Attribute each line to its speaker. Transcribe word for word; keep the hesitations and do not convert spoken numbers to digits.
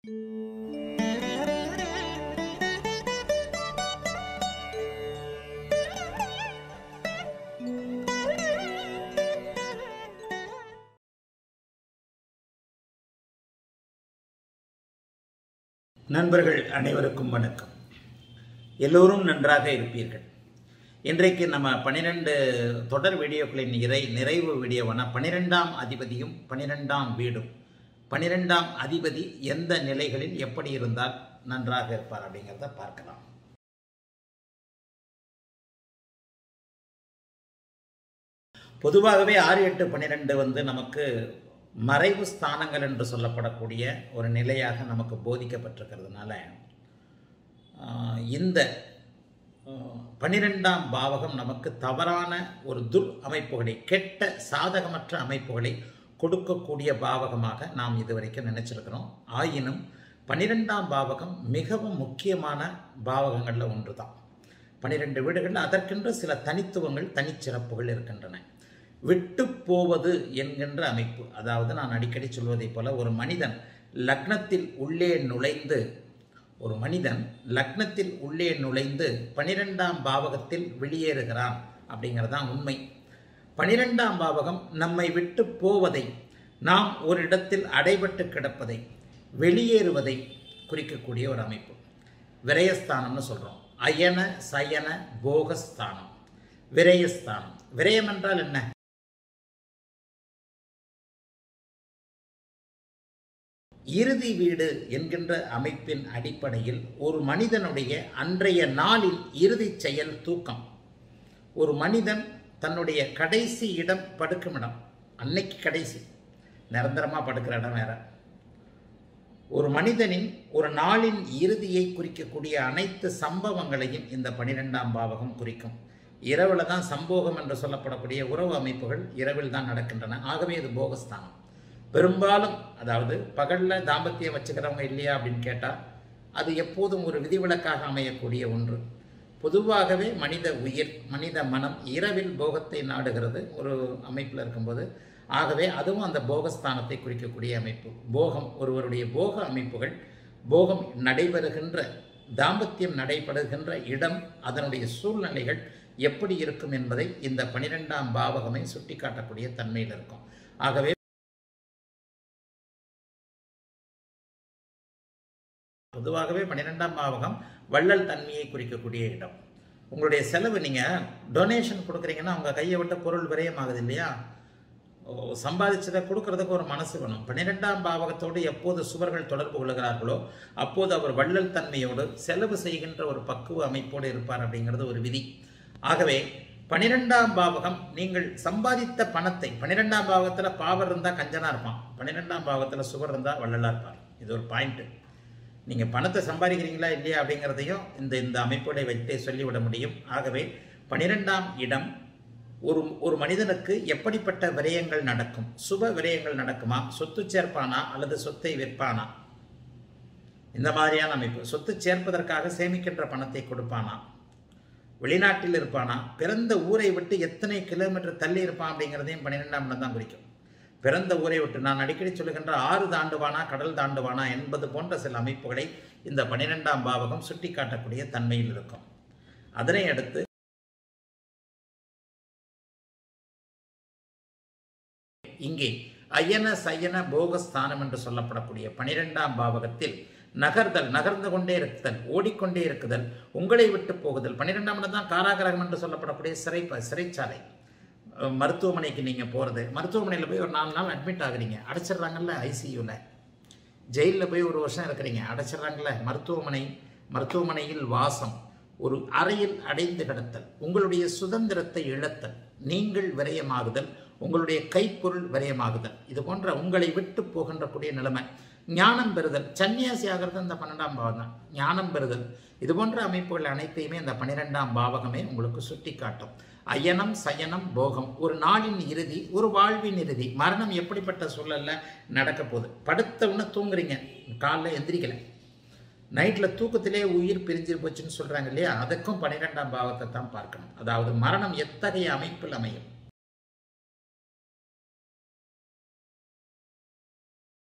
Speaker 1: நண்பர்கள் அனைவருக்கும் வணக்கம். எல்லோரும் நன்றாக இருப்பீர்கள். இன்றைக்கு நம்ம பன்னிரண்டு தொடர் வீடியோக்களின் நிறை நிறைவு வீடியோவான பன்னிரெண்டாம் அதிபதியும் பன்னிரெண்டாம் வீடும், பன்னிரெண்டாம் அதிபதி எந்த நிலைகளில் எப்படி இருந்தால் நன்றாக இருப்பார் அப்படிங்கிறத பார்க்கலாம். பொதுவாகவே ஆறு எட்டு பன்னிரெண்டு வந்து நமக்கு மறைவு ஸ்தானங்கள் என்று சொல்லப்படக்கூடிய ஒரு நிலையாக நமக்கு போதிக்கப்பட்டிருக்கிறதுனால இந்த பன்னிரெண்டாம் பாவகம் நமக்கு தவறான ஒரு துர் அமைப்புகளை, கெட்ட சாதகமற்ற அமைப்புகளை கொடுக்கக்கூடிய பாவகமாக நாம் இதுவரைக்கும் நினைச்சிருக்கிறோம். ஆயினும் பன்னிரெண்டாம் பாவகம் மிகவும் முக்கியமான பாவகங்களில் ஒன்று தான். பன்னிரெண்டு வீடுகளில் அதற்கென்று சில தனித்துவங்கள், தனிச்சிறப்புகள் இருக்கின்றன. விட்டு போவது என்கின்ற அமைப்பு, அதாவது நான் அடிக்கடி சொல்வதை போல ஒரு மனிதன் லக்னத்தில் உள்ளே நுழைந்து ஒரு மனிதன் லக்னத்தில் உள்ளே நுழைந்து பனிரெண்டாம் பாவகத்தில் வெளியேறுகிறான் அப்படிங்கிறதான் உண்மை. பனிரெண்டாம் பாவகம் நம்மை விட்டு போவதை, நாம் ஒரு இடத்தில் அடைபட்டு கிடப்பதை, வெளியேறுவதை குறிக்கக்கூடிய ஒரு அமைப்பு. விரயஸ்தானம்னு சொல்றோம். அயன சயன போகஸ்தானம், விரயஸ்தானம். விரயம் என்றால் என்ன? இறுதி வீடு என்கின்ற அமைப்பின் அடிப்படையில் ஒரு மனிதனுடைய அன்றைய நாளில் இறுதி செயல் தூக்கம். ஒரு மனிதன் தன்னுடைய கடைசி இடம் படுக்கும் இடம், அன்னைக்கு கடைசி, நிரந்தரமாக படுக்கிற இடம் வேற. ஒரு மனிதனின் ஒரு நாளின் இறுதியை குறிக்கக்கூடிய அனைத்து சம்பவங்களையும் இந்த பனிரெண்டாம் பாவகம் குறிக்கும். இரவில் தான் சம்போகம் என்று சொல்லப்படக்கூடிய உறவு அமைப்புகள் இரவில் தான் நடக்கின்றன. ஆகவே இது போகஸ்தானம். பெரும்பாலும், அதாவது பகலில் தாம்பத்தியம் வச்சுக்கிறவங்க இல்லையா அப்படின்னு கேட்டால் அது எப்போதும் ஒரு விதிவிலக்காக அமையக்கூடிய ஒன்று. பொதுவாகவே மனித உயிர், மனித மனம் இரவில் போகத்தை நாடுகிறது ஒரு அமைப்பில் இருக்கும்போது. ஆகவே அதுவும் அந்த போகஸ்தானத்தை குறிக்கக்கூடிய அமைப்பு. போகம், ஒருவருடைய போக அமைப்புகள், போகம் நடைபெறுகின்ற, தாம்பத்தியம் நடைபெறுகின்ற இடம், அதனுடைய சூழ்நிலைகள் எப்படி இருக்கும் என்பதை இந்த பனிரெண்டாம் பாவகமே சுட்டி காட்டக்கூடிய தன்மையில் இருக்கும். ஆகவே பொதுவாகவே பன்னிரெண்டாம் பாவகம் வள்ளல் தன்மையை குறிக்கக்கூடிய இடம். உங்களுடைய செலவு, நீங்கள் டொனேஷன் கொடுக்குறீங்கன்னா உங்கள் கையை விட்ட பொருள் விரயமாகுது இல்லையா? சம்பாதிச்சதை கொடுக்கறதுக்கு ஒரு மனசு வேணும். பன்னிரெண்டாம் பாவகத்தோடு எப்போது சுவர்கள் தொடர்பு கொள்கிறார்களோ அப்போது அவர் வள்ளல் தன்மையோடு செலவு செய்கின்ற ஒரு பக்குவ அமைப்போடு இருப்பார் அப்படிங்கிறது ஒரு விதி. ஆகவே பன்னிரெண்டாம் பாவகம், நீங்கள் சம்பாதித்த பணத்தை, பன்னிரெண்டாம் பாவகத்தில் பாவர் இருந்தால் கஞ்சனா இருப்பான், பன்னிரெண்டாம் பாவகத்தில் சுவர் இருந்தால் வள்ளலாக இருப்பார். இது ஒரு பாயிண்ட்டு. நீங்கள் பணத்தை சம்பாதிக்கிறீங்களா இல்லையா அப்படிங்கிறதையும் இந்த இந்த அமைப்புகளை வைத்தே சொல்லிவிட முடியும். ஆகவே பன்னிரெண்டாம் இடம் ஒரு ஒரு மனிதனுக்கு எப்படிப்பட்ட விரயங்கள் நடக்கும்? சுப விரயங்கள் நடக்குமா? சொத்து சேர்ப்பானா அல்லது சொத்தை விற்பானா? இந்த மாதிரியான அமைப்பு. சொத்து சேர்ப்பதற்காக சேமிக்கின்ற பணத்தை கொடுப்பானா? வெளிநாட்டில் இருப்பானா? பிறந்த ஊரை விட்டு எத்தனை கிலோமீட்டர் தள்ளி இருப்பான் அப்படிங்கிறதையும் பன்னிரெண்டாம் இடம் தான் குறிக்கும். பிறந்த ஊரை விட்டு, நான் அடிக்கடி சொல்லுகின்ற ஆறு தாண்டுவானா கடல் தாண்டுவானா என்பது போன்ற சில அமைப்புகளை இந்த பன்னிரெண்டாம் பாவகம் சுட்டி காட்டக்கூடிய தன்மையில் இருக்கும். அதனை அடுத்து இங்கே அயன சயன போகஸ்தானம் என்று சொல்லப்படக்கூடிய பனிரெண்டாம் பாவகத்தில் நகர்தல், நகர்ந்து கொண்டே இருக்குதல், ஓடிக்கொண்டே இருக்குதல், உங்களை விட்டு போகுதல். பன்னிரெண்டாம் இடம் தான் காராகிரகம் என்று சொல்லப்படக்கூடிய சிறை சிறைச்சாலை. மருத்துவமனைக்கு நீங்கள் போகிறது, மருத்துவமனையில் போய் ஒரு நாலு நாள் அட்மிட் ஆகுறீங்க, அடைச்சிட்றாங்கல்ல ஐசியூவில். ஜெயிலில் போய் ஒரு வருஷம் இருக்கிறீங்க, அடைச்சிட்றாங்கல்ல. மருத்துவமனை, மருத்துவமனையில் வாசம், ஒரு அறையில் அடைந்து கிடத்தல், உங்களுடைய சுதந்திரத்தை இழத்தல், நீங்கள் விரயமாகுதல், உங்களுடைய கைப்பொருள் விரயமாகுதல், இது போன்ற உங்களை விட்டு போகின்ற கூடிய நிலைமை. ஞானம் பெறுதல், சன்னியாசி ஆகிறது இந்த பன்னெண்டாம் பாவம் தான். ஞானம் பெறுதல், இது போன்ற அமைப்புகள் அனைத்தையுமே இந்த பன்னிரெண்டாம் பாவகமே உங்களுக்கு சுட்டி காட்டும். அயனம் சயனம் போகம், ஒரு நாளின் இறுதி, ஒரு வாழ்வின் இறுதி. மரணம் எப்படிப்பட்ட சூழல்ல நடக்க போகுது? படுத்தவுடனே தூங்குறீங்க, காலைல எந்திரிக்கலை, நைட்டில் தூக்கத்திலே உயிர் பிரிஞ்சு போச்சுன்னு சொல்கிறாங்க இல்லையா? அதுக்கும் பன்னிரெண்டாம் பாவத்தை தான் பார்க்கணும். அதாவது மரணம் எத்தகைய அமைப்பில் அமையும்,